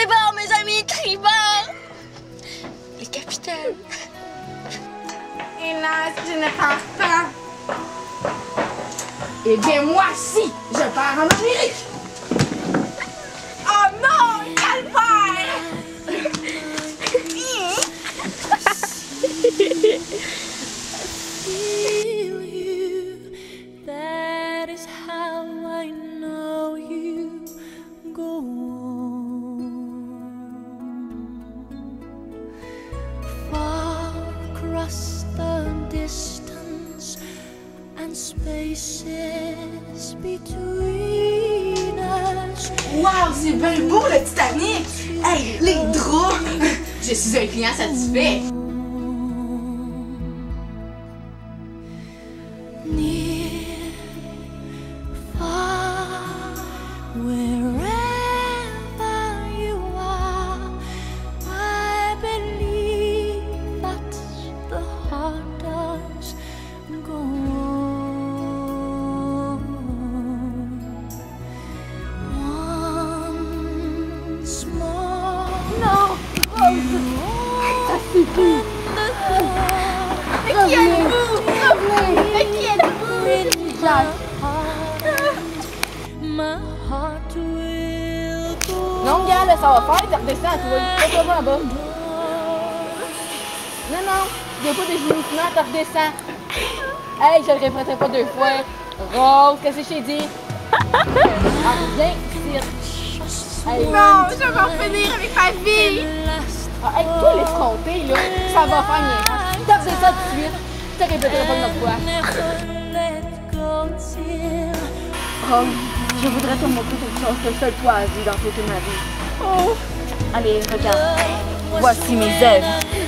tribord, mes amis, tribord! Les capitaines. Hélas, je ne pars pas. Eh bien, moi, si, je pars en Amérique. Oh non, calvaire! Feel you, that is how I know you go on. Far across the distance and spaces between us. Wow, c'est bien beau le Titanic! Hey, les draps! Je suis un client satisfait. Near, far, wherever you are, I believe that the heart does go on. Once more, Non! ça suffit. Mais qui êtes-vous? Mais qui êtes-vous? My heart will go. Non, gars, là, ça va faire, tu redescends, tu vois. Pas là-bas. Non, non, il n'y a pas de genoux, sinon, tu redescends. Hey, je le répéterai pas 2 fois. Rose, qu'est-ce que je t'ai dit? Ah, viens ici. Hey, Non, je vais en finir avec ma vie! ah, hey, toi, laisse compter, là. Ça va faire niaisage. Tu redescends tout de suite. Je te répéterai pas une autre fois. Oh, je voudrais te montrer quelque chose que seul toi as vu dans toute ma vie. Oh. Allez, regarde. Voici mes œuvres.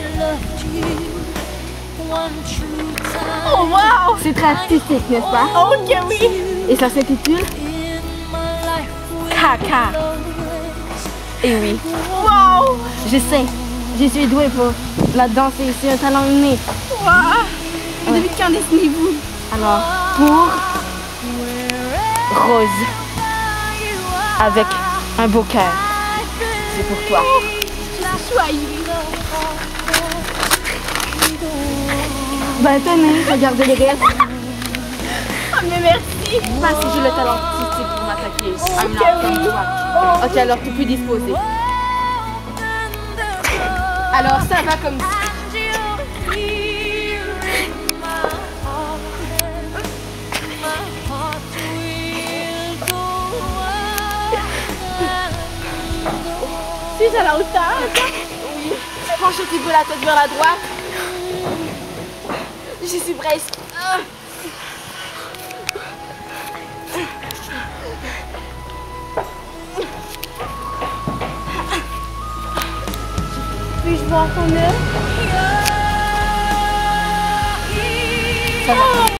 Oh wow! C'est très artistique, n'est-ce pas? Oh que oui! Et ça s'intitule Caca. Et oui, Wow! je sais, je suis douée pour la danse et c'est un talent inné. Wow! Depuis quand dessinez-vous? Alors, pour Rose, avec un beau cœur, c'est pour toi. Je suis choyée! Ben tenez, regardez les restes. Oh mais merci! Moi, si j'ai le talent artistique pour m'attaquer à une art comme toi. Ok, alors tu peux disposer. Alors, ça va comme ça. Suis-je à la hauteur? Oui. Penche un petit peu la tête vers la droite. J'y suis presque. Puis-je voir ton œuvre? Ça va.